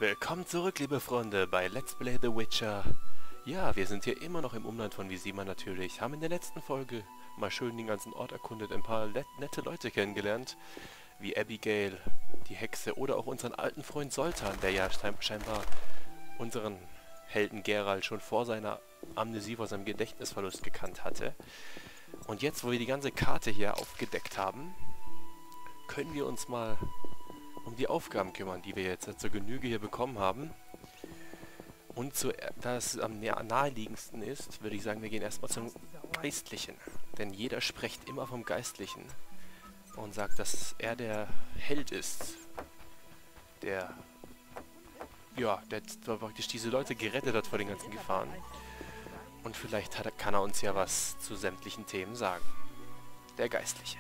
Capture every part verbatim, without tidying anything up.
Willkommen zurück, liebe Freunde, bei Let's Play The Witcher. Ja, wir sind hier immer noch im Umland von Vizima natürlich, haben in der letzten Folge mal schön den ganzen Ort erkundet, ein paar nette Leute kennengelernt, wie Abigail, die Hexe oder auch unseren alten Freund Zoltan, der ja scheinbar unseren Helden Geralt schon vor seiner Amnesie, vor seinem Gedächtnisverlust gekannt hatte. Und jetzt, wo wir die ganze Karte hier aufgedeckt haben, können wir uns mal um die Aufgaben kümmern, die wir jetzt zur Genüge hier bekommen haben. Und zu, da es am naheliegendsten ist, würde ich sagen, wir gehen erstmal zum Geistlichen. Denn jeder spricht immer vom Geistlichen und sagt, dass er der Held ist, der, ja, der praktisch diese Leute gerettet hat vor den ganzen Gefahren. Und vielleicht hat, kann er uns ja was zu sämtlichen Themen sagen. Der Geistliche.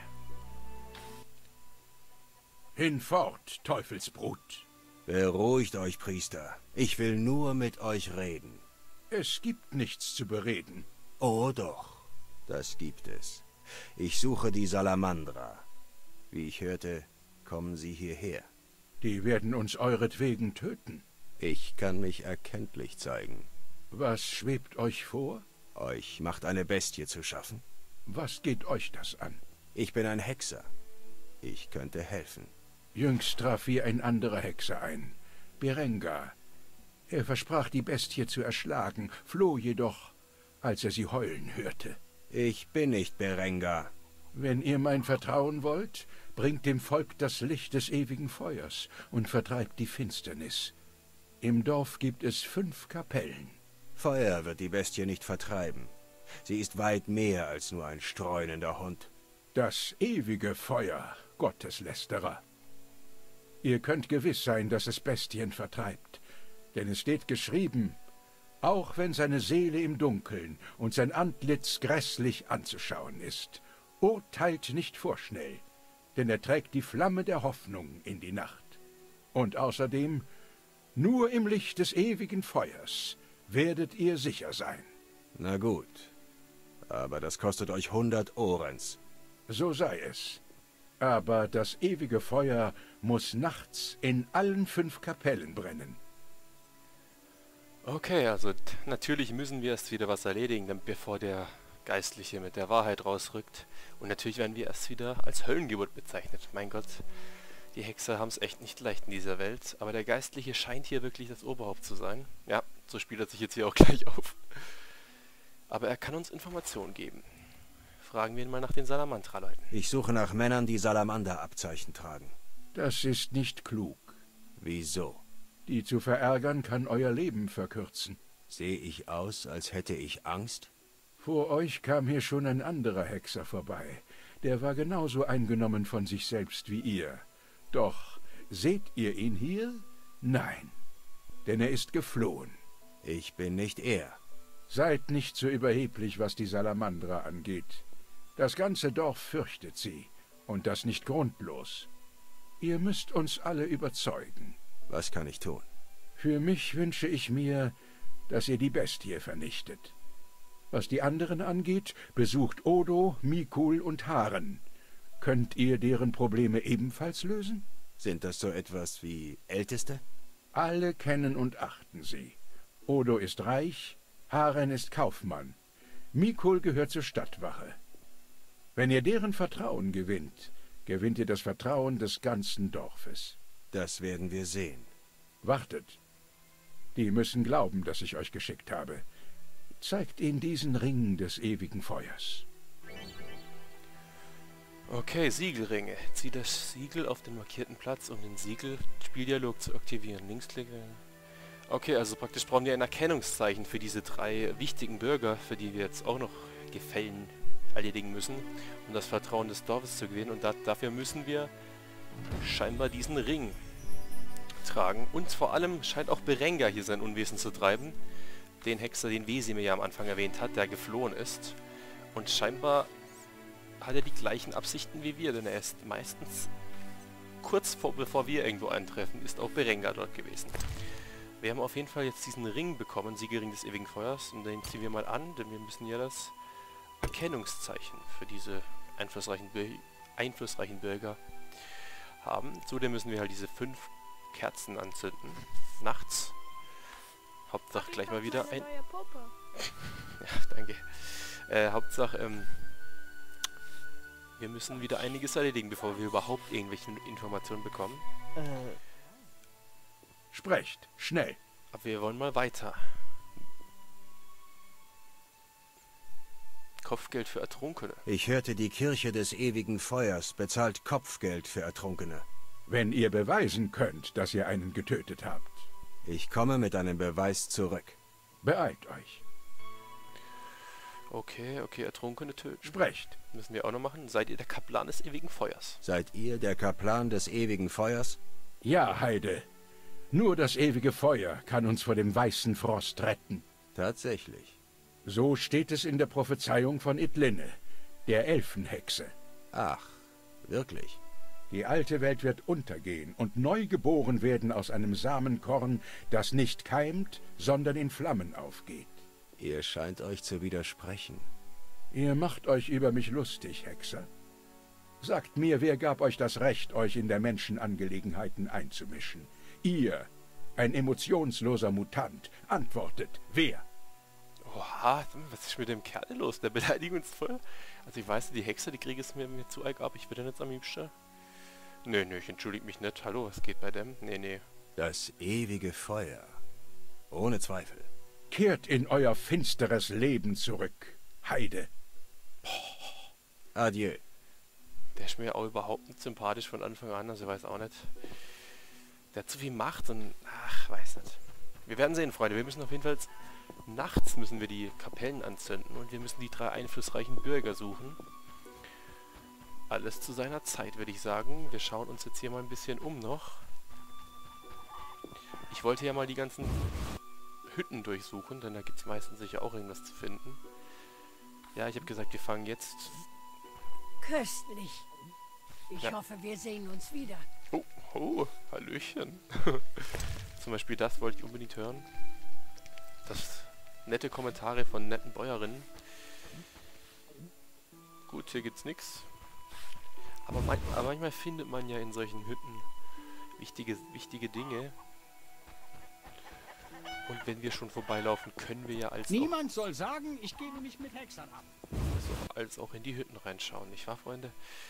Hinfort, Teufelsbrut! Beruhigt euch, Priester. Ich will nur mit euch reden. Es gibt nichts zu bereden. Oh doch, das gibt es. Ich suche die Salamandra. Wie ich hörte, kommen sie hierher. Die werden uns euretwegen töten. Ich kann mich erkenntlich zeigen. Was schwebt euch vor? Euch macht eine Bestie zu schaffen? Was geht euch das an? Ich bin ein Hexer. Ich könnte helfen. Jüngst traf wie ein anderer Hexer ein, Berengar. Er versprach, die Bestie zu erschlagen, floh jedoch, als er sie heulen hörte. Ich bin nicht Berengar. Wenn ihr mein Vertrauen wollt, bringt dem Volk das Licht des ewigen Feuers und vertreibt die Finsternis. Im Dorf gibt es fünf Kapellen. Feuer wird die Bestie nicht vertreiben. Sie ist weit mehr als nur ein streunender Hund. Das ewige Feuer, Gotteslästerer. Ihr könnt gewiss sein, dass es Bestien vertreibt, denn es steht geschrieben, auch wenn seine Seele im Dunkeln und sein Antlitz grässlich anzuschauen ist, urteilt nicht vorschnell, denn er trägt die Flamme der Hoffnung in die Nacht. Und außerdem, nur im Licht des ewigen Feuers werdet ihr sicher sein. Na gut, aber das kostet euch hundert Orens. So sei es. Aber das ewige Feuer muss nachts in allen fünf Kapellen brennen. Okay, also natürlich müssen wir erst wieder was erledigen, damit bevor der Geistliche mit der Wahrheit rausrückt. Und natürlich werden wir erst wieder als Höllengeburt bezeichnet. Mein Gott, die Hexer haben es echt nicht leicht in dieser Welt. Aber der Geistliche scheint hier wirklich das Oberhaupt zu sein. Ja, so spielt er sich jetzt hier auch gleich auf. Aber er kann uns Informationen geben. Fragen wir ihn mal nach den Salamandra-Leuten. Ich suche nach Männern, die Salamander-Abzeichen tragen. Das ist nicht klug. Wieso? Die zu verärgern kann euer Leben verkürzen. Sehe ich aus, als hätte ich Angst? Vor euch kam hier schon ein anderer Hexer vorbei. Der war genauso eingenommen von sich selbst wie ihr. Doch seht ihr ihn hier? Nein, denn er ist geflohen. Ich bin nicht er. Seid nicht so überheblich, was die Salamandra angeht. Das ganze Dorf fürchtet sie, und das nicht grundlos. Ihr müsst uns alle überzeugen. Was kann ich tun? Für mich wünsche ich mir, dass ihr die Bestie vernichtet. Was die anderen angeht, besucht Odo, Mikul und Haren. Könnt ihr deren Probleme ebenfalls lösen? Sind das so etwas wie Älteste? Alle kennen und achten sie. Odo ist reich, Haren ist Kaufmann. Mikul gehört zur Stadtwache. Wenn ihr deren Vertrauen gewinnt, gewinnt ihr das Vertrauen des ganzen Dorfes. Das werden wir sehen. Wartet. Die müssen glauben, dass ich euch geschickt habe. Zeigt ihnen diesen Ring des ewigen Feuers. Okay, Siegelringe. Zieh das Siegel auf den markierten Platz, um den Siegel-Spieldialog zu aktivieren. Linksklicken. Okay, also praktisch brauchen wir ein Erkennungszeichen für diese drei wichtigen Bürger, für die wir jetzt auch noch Gefällen erledigen müssen, um das Vertrauen des Dorfes zu gewinnen. Und da, dafür müssen wir scheinbar diesen Ring tragen. Und vor allem scheint auch Berengar hier sein Unwesen zu treiben. Den Hexer, den Wesemir ja am Anfang erwähnt hat, der geflohen ist. Und scheinbar hat er die gleichen Absichten wie wir, denn er ist meistens kurz vor, bevor wir irgendwo eintreffen, ist auch Berengar dort gewesen. Wir haben auf jeden Fall jetzt diesen Ring bekommen, Siegelring des ewigen Feuers, und den ziehen wir mal an, denn wir müssen ja das Erkennungszeichen für diese einflussreichen, einflussreichen Bürger haben. Zudem müssen wir halt diese fünf Kerzen anzünden. Nachts. Hauptsache gleich mal wieder ein... Ja, danke. Äh, Hauptsache, ähm... wir müssen wieder einiges erledigen, bevor wir überhaupt irgendwelche Informationen bekommen. Äh. Sprecht, schnell. Aber wir wollen mal weiter. Kopfgeld für Ertrunkene. Ich hörte, die Kirche des ewigen Feuers bezahlt Kopfgeld für Ertrunkene. Wenn ihr beweisen könnt, dass ihr einen getötet habt. Ich komme mit einem Beweis zurück. Beeilt euch. Okay, okay, Ertrunkene töten. Sprecht. Müssen wir auch noch machen. Seid ihr der Kaplan des ewigen Feuers? Seid ihr der Kaplan des ewigen Feuers? Ja, Heide. Nur das ewige Feuer kann uns vor dem weißen Frost retten. Tatsächlich. So steht es in der Prophezeiung von Idlinne, der Elfenhexe. Ach, wirklich? Die alte Welt wird untergehen und neu geboren werden aus einem Samenkorn, das nicht keimt, sondern in Flammen aufgeht. Ihr scheint euch zu widersprechen. Ihr macht euch über mich lustig, Hexer. Sagt mir, wer gab euch das Recht, euch in der Menschenangelegenheiten einzumischen? Ihr, ein emotionsloser Mutant, antwortet, wer? Oha, was ist mit dem Kerl los? Der beleidigt uns voll. Also ich weiß, die Hexe, die kriege es mir, mir zu arg ab. Ich würde jetzt am liebsten... Nö, nö, ich entschuldige mich nicht. Hallo, was geht bei dem? Nee, nee. Das ewige Feuer. Ohne Zweifel. Kehrt in euer finsteres Leben zurück, Heide. Adieu. Der ist mir auch überhaupt nicht sympathisch von Anfang an, also ich weiß auch nicht. Der hat zu viel Macht und... Ach, weiß nicht. Wir werden sehen, Freunde. Wir müssen auf jeden Fall... Jetzt, nachts müssen wir die Kapellen anzünden und wir müssen die drei einflussreichen Bürger suchen. Alles zu seiner Zeit, würde ich sagen. Wir schauen uns jetzt hier mal ein bisschen um noch. Ich wollte ja mal die ganzen Hütten durchsuchen, denn da gibt es meistens sicher auch irgendwas zu finden. Ja, ich habe gesagt, wir fangen jetzt... Köstlich. Ich Ja. hoffe, wir sehen uns wieder. Oh, oh, Hallöchen. Zum Beispiel das wollte ich unbedingt hören. Das nette Kommentare von netten Bäuerinnen. Gut, hier gibt's nichts. Aber, man, aber manchmal findet man ja in solchen Hütten wichtige, wichtige Dinge. Und wenn wir schon vorbeilaufen, können wir ja als auch, Niemand soll sagen, ich gebe mich mit Hexern ab. also als auch in die Hütten reinschauen, nicht wahr, Freunde?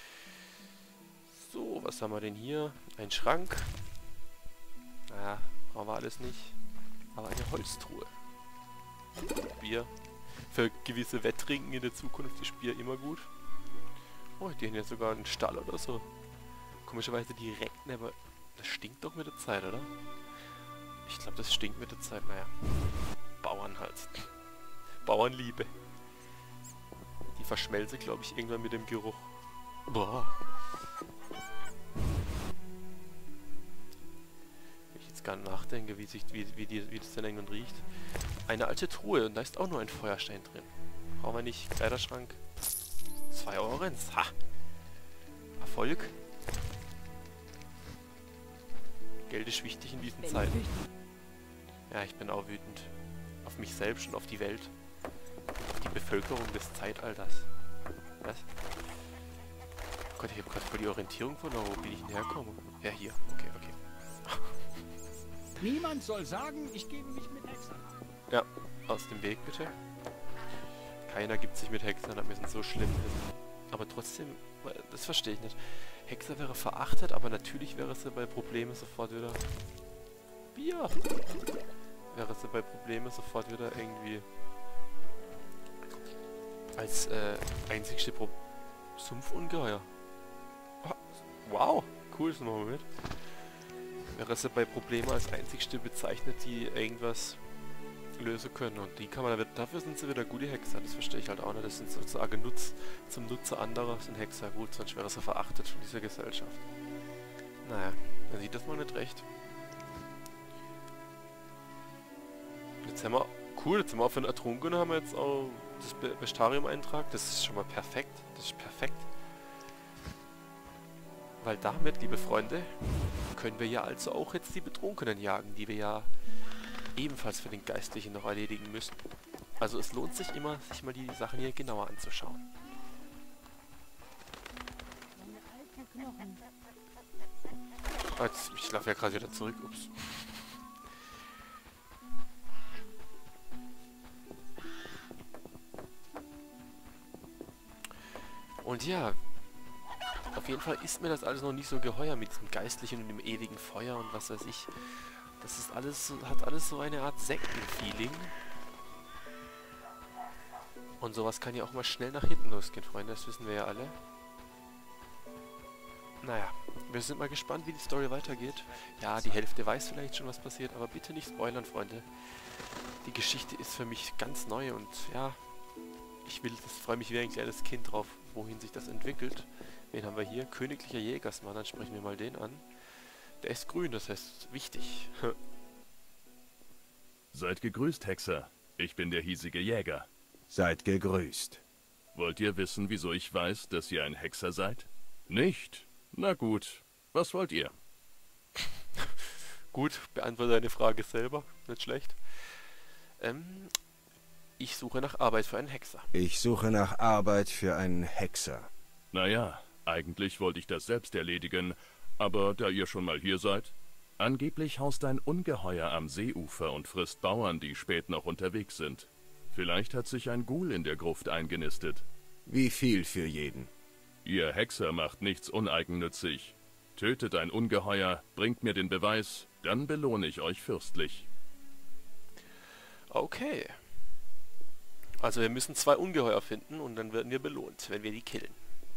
So, was haben wir denn hier? Ein Schrank. Naja, brauchen wir alles nicht. Aber eine Holztruhe. Bier. Für gewisse Wetttrinken in der Zukunft ist Bier immer gut. Oh, die haben jetzt sogar einen Stall oder so. Komischerweise direkt, aber das stinkt doch mit der Zeit, oder? Ich glaube, das stinkt mit der Zeit. Naja, Bauern halt. Bauernliebe. Die verschmelze, glaube ich, irgendwann mit dem Geruch. Boah. Wenn ich jetzt gar nicht nachdenke, wie, sich, wie, wie, die, wie das denn irgendwann riecht. Eine alte Truhe und da ist auch nur ein Feuerstein drin. Brauchen wir nicht. Kleiderschrank. Zwei Orens. Ha! Erfolg. Geld ist wichtig in diesen Zeiten. Ja, ich bin auch wütend. Auf mich selbst und auf die Welt. Auf die Bevölkerung des Zeitalters. Was? Oh Gott, ich habe gerade voll die Orientierung verloren. Wo bin ich denn hergekommen? Ja, hier. Okay, okay. Niemand soll sagen, ich gebe mich mit Hexern ab. Ja, aus dem Weg bitte. Keiner gibt sich mit Hexern ab, wir sind so schlimm. Aber trotzdem, das verstehe ich nicht. Hexer wäre verachtet, aber natürlich wäre sie bei Problemen sofort wieder... Bier! Wäre sie bei Problemen sofort wieder irgendwie... als äh, einzigste Pro... Sumpfungeheuer. Oh, wow, cool, das machen wir mit. Wäre sie bei Problemen als einzigste bezeichnet, die irgendwas lösen können. Und die kann man, dafür sind sie wieder gute Hexer. Das verstehe ich halt auch nicht. Das sind sozusagen Nutz, zum Nutzer anderer sind Hexer gut, sonst wäre sie verachtet von dieser Gesellschaft. Naja, man sieht das mal nicht recht. Jetzt haben wir, cool, jetzt haben wir auch für den Ertrunkenen haben wir jetzt auch das Be Bestarium-Eintrag. Das ist schon mal perfekt. Das ist perfekt. Weil damit, liebe Freunde, können wir ja also auch jetzt die Betrunkenen jagen, die wir ja ebenfalls für den Geistlichen noch erledigen müssen. Also es lohnt sich immer, sich mal die Sachen hier genauer anzuschauen. Ah, jetzt, ich laufe ja gerade wieder zurück. Ups. Und ja, auf jeden Fall ist mir das alles noch nicht so geheuer mit diesem Geistlichen und dem ewigen Feuer und was weiß ich. Das ist alles, so- hat alles so eine Art Sekten-Feeling. Und sowas kann ja auch mal schnell nach hinten losgehen, Freunde, das wissen wir ja alle. Naja, wir sind mal gespannt, wie die Story weitergeht. Ja, die Hälfte weiß vielleicht schon, was passiert, aber bitte nicht spoilern, Freunde. Die Geschichte ist für mich ganz neu und ja, ich will, das freue mich wie ein kleines Kind drauf, wohin sich das entwickelt. Wen haben wir hier? Königlicher Jägersmann, dann sprechen wir mal den an. Der ist grün, das heißt wichtig. Seid gegrüßt, Hexer. Ich bin der hiesige Jäger. Seid gegrüßt. Wollt ihr wissen, wieso ich weiß, dass ihr ein Hexer seid? Nicht? Na gut. Was wollt ihr? Gut, beantworte deine Frage selber, nicht schlecht. Ähm, ich suche nach Arbeit für einen Hexer. Ich suche nach Arbeit für einen Hexer. Naja, eigentlich wollte ich das selbst erledigen, aber da ihr schon mal hier seid... Angeblich haust ein Ungeheuer am Seeufer und frisst Bauern, die spät noch unterwegs sind. Vielleicht hat sich ein Ghoul in der Gruft eingenistet. Wie viel für jeden? Ihr Hexer macht nichts uneigennützig. Tötet ein Ungeheuer, bringt mir den Beweis, dann belohne ich euch fürstlich. Okay. Also wir müssen zwei Ungeheuer finden und dann werden wir belohnt, wenn wir die killen.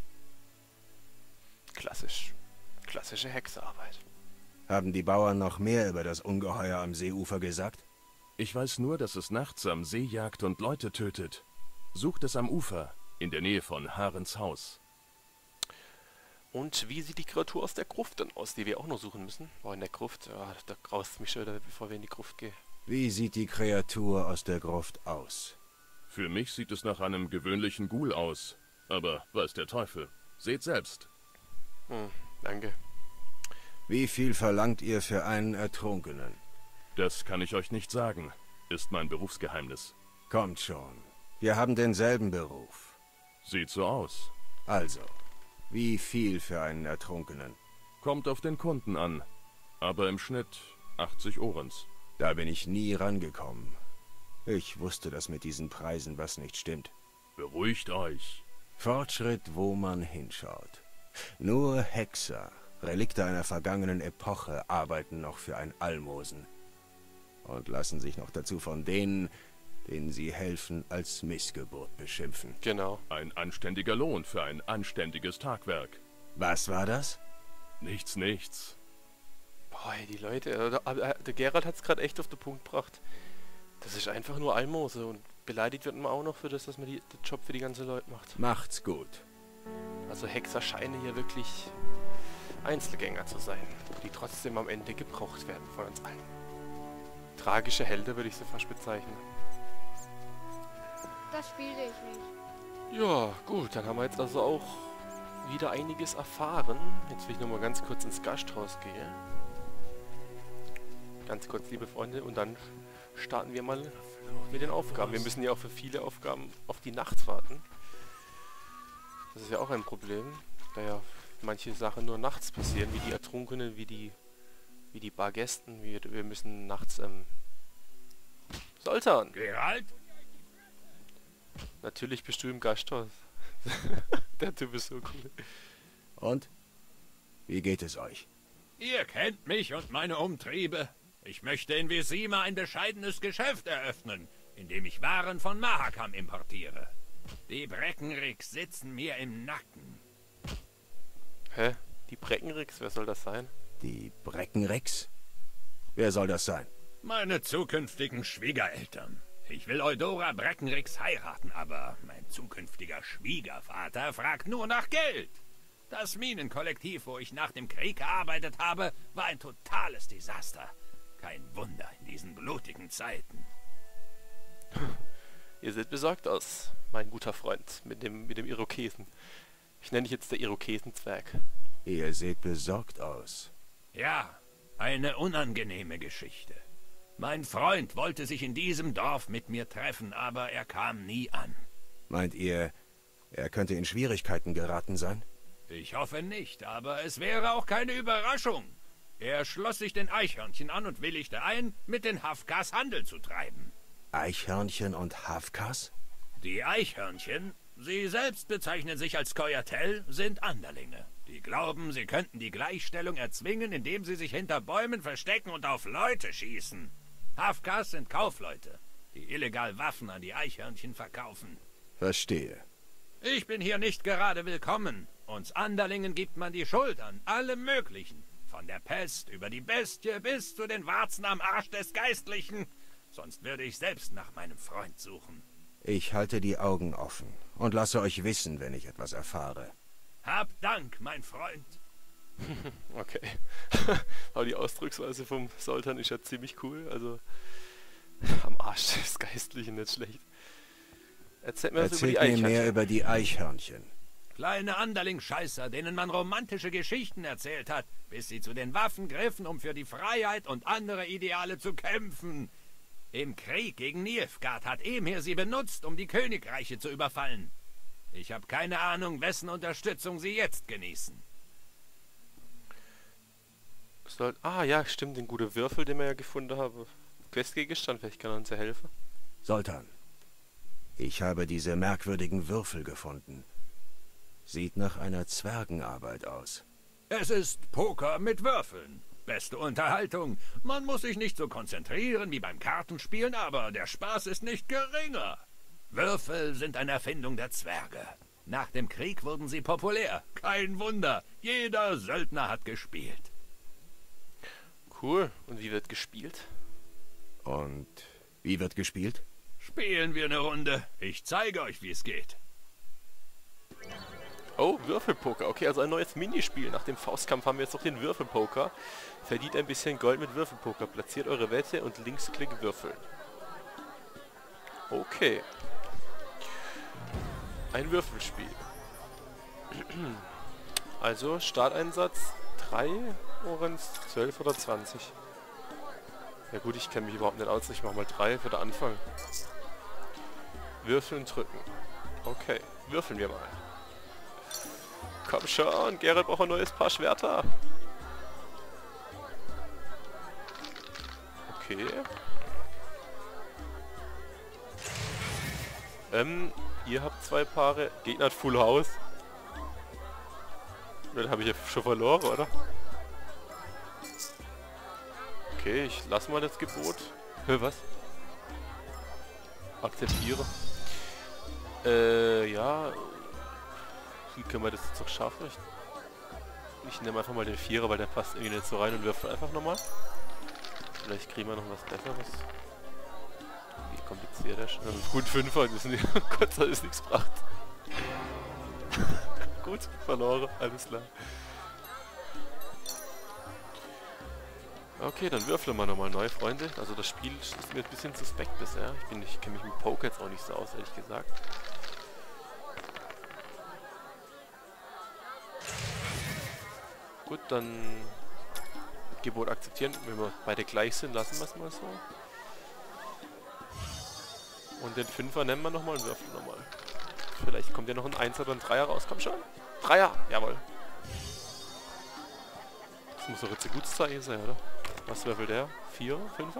Klassisch. Klassische Hexerarbeit. Haben die Bauern noch mehr über das Ungeheuer am Seeufer gesagt? Ich weiß nur, dass es nachts am See jagt und Leute tötet. Sucht es am Ufer, in der Nähe von Harens Haus. Und wie sieht die Kreatur aus der Gruft dann aus, die wir auch noch suchen müssen? Boah, in der Gruft, ah, da graust mich schon wieder, bevor wir in die Gruft gehen. Wie sieht die Kreatur aus der Gruft aus? Für mich sieht es nach einem gewöhnlichen Ghoul aus. Aber weiß der Teufel. Seht selbst. Hm, danke. Wie viel verlangt ihr für einen Ertrunkenen? Das kann ich euch nicht sagen. Ist mein Berufsgeheimnis. Kommt schon. Wir haben denselben Beruf. Sieht so aus. Also, wie viel für einen Ertrunkenen? Kommt auf den Kunden an. Aber im Schnitt achtzig Orens. Da bin ich nie rangekommen. Ich wusste, dass mit diesen Preisen was nicht stimmt. Beruhigt euch. Fortschritt, wo man hinschaut. Nur Hexer, Relikte einer vergangenen Epoche, arbeiten noch für ein Almosen. Und lassen sich noch dazu von denen, denen sie helfen, als Missgeburt beschimpfen. Genau. Ein anständiger Lohn für ein anständiges Tagwerk. Was war das? Nichts, nichts. Boah, ey, die Leute, äh, der, der Gerald hat es gerade echt auf den Punkt gebracht. Das ist einfach nur Almose und beleidigt wird man auch noch für das, dass man die, den Job für die ganzen Leute macht. Macht's gut. Also Hexer scheinen hier wirklich Einzelgänger zu sein, die trotzdem am Ende gebraucht werden von uns allen. Tragische Helden würde ich sie fast bezeichnen. Das spiele ich nicht. Ja, gut, dann haben wir jetzt also auch wieder einiges erfahren. Jetzt will ich nochmal ganz kurz ins Gasthaus gehen. Ganz kurz, liebe Freunde, und dann starten wir mal mit den Aufgaben. Wir müssen ja auch für viele Aufgaben auf die Nacht warten. Das ist ja auch ein Problem, da ja manche Sachen nur nachts passieren, wie die Ertrunkenen, wie die wie die Bargästen. Wir, wir müssen nachts, ähm... Sultan! Geralt? Natürlich bist du im Gasthaus. Der Typ ist so cool. Und? Wie geht es euch? Ihr kennt mich und meine Umtriebe. Ich möchte in Visima ein bescheidenes Geschäft eröffnen, in dem ich Waren von Mahakam importiere. Die Breckenricks sitzen mir im Nacken. Hä? Die Breckenricks? Wer soll das sein? Die Breckenricks? Wer soll das sein? Meine zukünftigen Schwiegereltern. Ich will Eudora Breckenricks heiraten, aber mein zukünftiger Schwiegervater fragt nur nach Geld. Das Minenkollektiv, wo ich nach dem Krieg gearbeitet habe, war ein totales Desaster. Kein Wunder in diesen blutigen Zeiten. Ihr seht besorgt aus, mein guter Freund, mit dem, mit dem Irokesen. Ich nenne dich jetzt der Irokesenzwerg. Ihr seht besorgt aus. Ja, eine unangenehme Geschichte. Mein Freund wollte sich in diesem Dorf mit mir treffen, aber er kam nie an. Meint ihr, er könnte in Schwierigkeiten geraten sein? Ich hoffe nicht, aber es wäre auch keine Überraschung. Er schloss sich den Eichhörnchen an und willigte ein, mit den Hafkas Handel zu treiben. Eichhörnchen und Hafkas? Die Eichhörnchen, sie selbst bezeichnen sich als Koyatel, sind Anderlinge. Die glauben, sie könnten die Gleichstellung erzwingen, indem sie sich hinter Bäumen verstecken und auf Leute schießen. Hafkas sind Kaufleute, die illegal Waffen an die Eichhörnchen verkaufen. Verstehe. Ich bin hier nicht gerade willkommen. Uns Anderlingen gibt man die Schuld an allem Möglichen. Von der Pest über die Bestie bis zu den Warzen am Arsch des Geistlichen. Sonst würde ich selbst nach meinem Freund suchen. Ich halte die Augen offen und lasse euch wissen, wenn ich etwas erfahre. Hab Dank, mein Freund. Okay. Aber die Ausdrucksweise vom Sultan ist ja ziemlich cool. Also, am Arsch des Geistlichen, nicht schlecht. Erzählt mir, was über die Erzählt mir mehr über die Eichhörnchen. Kleine Anderling-Scheißer, denen man romantische Geschichten erzählt hat, bis sie zu den Waffen griffen, um für die Freiheit und andere Ideale zu kämpfen. Im Krieg gegen Nilfgaard hat Emir sie benutzt, um die Königreiche zu überfallen. Ich habe keine Ahnung, wessen Unterstützung sie jetzt genießen. Soll, ah ja, stimmt, den guten Würfel, den wir ja gefunden haben. Questgegenstand, vielleicht kann er uns ja helfen. Sultan, ich habe diese merkwürdigen Würfel gefunden. Sieht nach einer Zwergenarbeit aus. Es ist Poker mit Würfeln. Beste Unterhaltung. Man muss sich nicht so konzentrieren wie beim Kartenspielen, aber der Spaß ist nicht geringer. Würfel sind eine Erfindung der Zwerge. Nach dem Krieg wurden sie populär. Kein Wunder. Jeder Söldner hat gespielt. Cool. Und wie wird gespielt? Und wie wird gespielt? Spielen wir eine Runde. Ich zeige euch, wie es geht. Oh, Würfelpoker. Okay, also ein neues Minispiel. Nach dem Faustkampf haben wir jetzt noch den Würfelpoker. Verdient ein bisschen Gold mit Würfelpoker. Platziert eure Wette und Linksklick würfeln. Okay. Ein Würfelspiel. Also, Starteinsatz drei Orens, zwölf oder zwanzig. Ja gut, ich kenne mich überhaupt nicht aus. Ich mache mal drei für den Anfang. Würfeln drücken. Okay, würfeln wir mal. Komm schon, Gerrit braucht ein neues Paar Schwerter. Okay. Ähm, ihr habt zwei Paare. Gegner hat Full House. Dann habe ich ja schon verloren, oder? Okay, ich lasse mal das Gebot. Hä, was? Akzeptiere. Äh, ja. Wie können wir das jetzt noch schaffen? Ich, ich nehme einfach mal den Vierer, weil der passt irgendwie nicht so rein und würfel einfach nochmal. Vielleicht kriegen wir noch was Besseres. Wie kompliziert das? Einen guten Fünfer, das ist nicht, Gott sei Dank ist nichts gebracht. Gut, verloren, alles klar. Okay, dann würfeln wir nochmal neu, Freunde. Also das Spiel ist mir ein bisschen suspekt bisher. Ich, bin, ich kenne mich mit Poker jetzt auch nicht so aus, ehrlich gesagt. Gut, dann Gebot akzeptieren. Wenn wir beide gleich sind, lassen wir es mal so. Und den Fünfer nennen wir nochmal und würfeln nochmal. Vielleicht kommt ja noch ein Einser oder ein Dreier raus. Komm schon. Dreier, jawohl. Das muss doch jetzt ein gutes Zeichen sein, oder? Was würfelt der? Vier, Fünfer?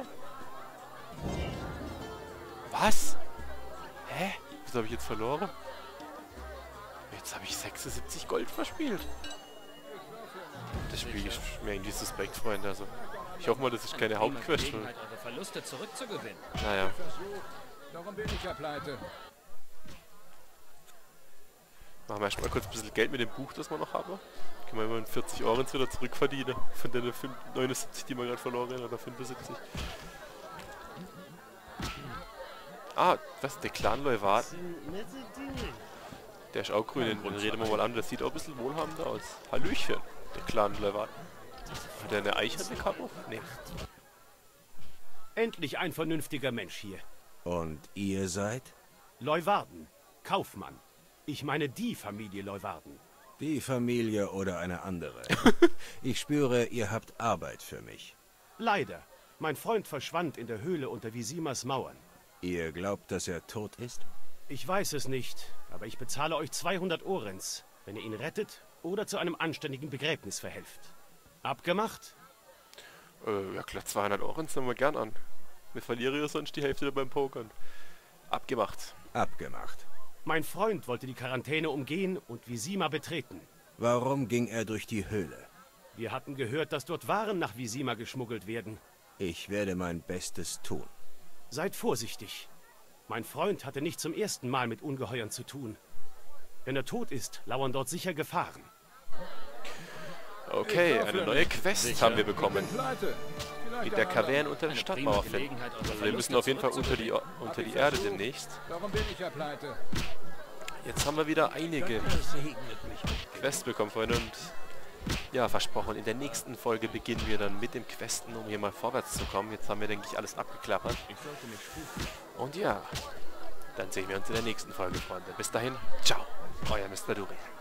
Was? Hä? Was habe ich jetzt verloren? Jetzt habe ich sechsundsiebzig Gold verspielt. Das Spiel ist mir irgendwie suspekt, Freunde. Also, ich hoffe mal, das ist keine Hauptquest. Verluste zurückzugewinnen. Naja. Darum bin ich ja pleite. Machen wir erstmal kurz ein bisschen Geld mit dem Buch, das wir noch haben. Können wir immer vierzig Euro jetzt wieder zurückverdienen. Von den neunundsiebzig, die wir gerade verloren haben, oder fünfundsiebzig. Ah, was? Der Clan Leuwarden? Der ist auch grün, den reden wir mal an. Das sieht auch ein bisschen wohlhabender aus. Hallöchen, der Clan Leuwarden. Hat der eine Eiche mit Kabo? Nee. Endlich ein vernünftiger Mensch hier. Und ihr seid? Leuwarden, Kaufmann. Ich meine die Familie Leuwarden. Die Familie oder eine andere. Ich spüre, ihr habt Arbeit für mich. Leider. Mein Freund verschwand in der Höhle unter Visimas Mauern. Ihr glaubt, dass er tot ist? Ich weiß es nicht, aber ich bezahle euch zweihundert Orens, wenn ihr ihn rettet oder zu einem anständigen Begräbnis verhelft. Abgemacht? Äh, ja klar, zweihundert Euro nehmen wir gern an. Wir verlieren ja sonst die Hälfte beim Pokern. Abgemacht. Abgemacht. Mein Freund wollte die Quarantäne umgehen und Vizima betreten. Warum ging er durch die Höhle? Wir hatten gehört, dass dort Waren nach Vizima geschmuggelt werden. Ich werde mein Bestes tun. Seid vorsichtig. Mein Freund hatte nicht zum ersten Mal mit Ungeheuern zu tun. Wenn er tot ist, lauern dort sicher Gefahren. Okay, eine neue Quest haben wir bekommen. In der Kaverne unter der Stadtmauer finden. Also wir müssen auf jeden Fall unter die, unter die Erde demnächst. Jetzt haben wir wieder einige Quests bekommen, Freunde. Und ja, versprochen, in der nächsten Folge beginnen wir dann mit dem Questen, um hier mal vorwärts zu kommen. Jetzt haben wir, denke ich, alles abgeklappert. Und ja, dann sehen wir uns in der nächsten Folge, Freunde. Bis dahin, ciao, euer Mister Duri.